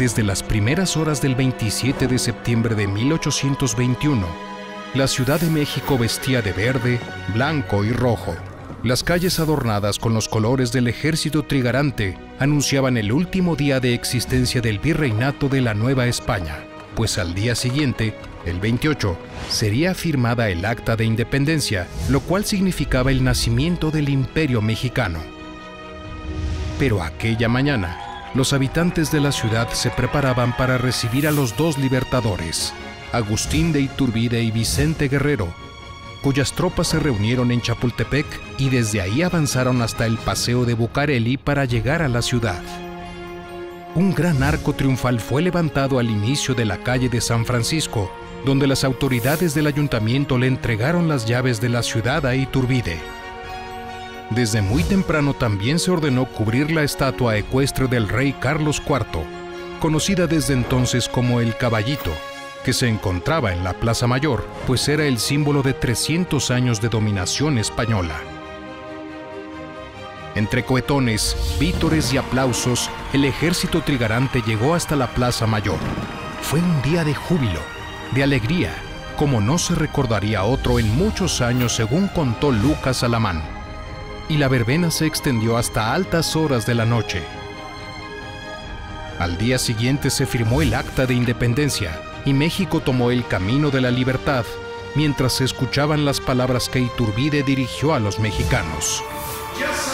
Desde las primeras horas del 27 de septiembre de 1821, la Ciudad de México vestía de verde, blanco y rojo. Las calles adornadas con los colores del ejército trigarante anunciaban el último día de existencia del virreinato de la Nueva España, pues al día siguiente, el 28, sería firmada el Acta de Independencia, lo cual significaba el nacimiento del Imperio Mexicano. Pero aquella mañana, los habitantes de la ciudad se preparaban para recibir a los dos libertadores, Agustín de Iturbide y Vicente Guerrero, cuyas tropas se reunieron en Chapultepec y desde ahí avanzaron hasta el Paseo de Bucareli para llegar a la ciudad. Un gran arco triunfal fue levantado al inicio de la calle de San Francisco, donde las autoridades del ayuntamiento le entregaron las llaves de la ciudad a Iturbide. Desde muy temprano también se ordenó cubrir la estatua ecuestre del rey Carlos IV, conocida desde entonces como el Caballito, que se encontraba en la Plaza Mayor, pues era el símbolo de 300 años de dominación española. Entre cohetones, vítores y aplausos, el ejército trigarante llegó hasta la Plaza Mayor. Fue un día de júbilo, de alegría, como no se recordaría otro en muchos años, según contó Lucas Alamán. Y la verbena se extendió hasta altas horas de la noche. Al día siguiente se firmó el Acta de Independencia y México tomó el camino de la libertad, mientras se escuchaban las palabras que Iturbide dirigió a los mexicanos. Ya